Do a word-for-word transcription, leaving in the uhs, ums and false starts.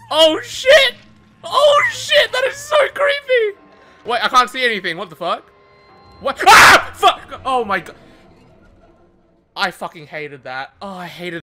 Oh shit! Oh shit! That is so creepy! Wait, I can't see anything. What the fuck? What? Ah! Fuck! Oh my god. I fucking hated that. Oh, I hated